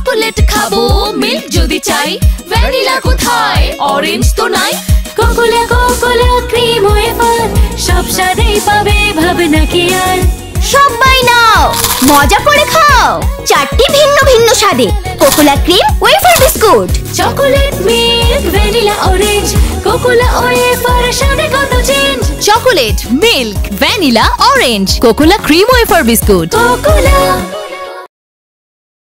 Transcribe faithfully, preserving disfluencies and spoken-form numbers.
chocolate খাবো milk যদি চাই ভ্যানিলা কোথায় অরেঞ্জ তো নাই কোকোলা কোকোলা ক্রিম ওয়েফার সব স্বাদেই পাবে ভাবনা কি আর সবাই নাও মজা করে খাও চারটি ভিন্ন ভিন্ন স্বাদে Kokola cream wafer biscuit chocolate milk vanilla orange Kokola wafer স্বাদে কত change chocolate milk vanilla orange Kokola cream wafer biscuit Kokola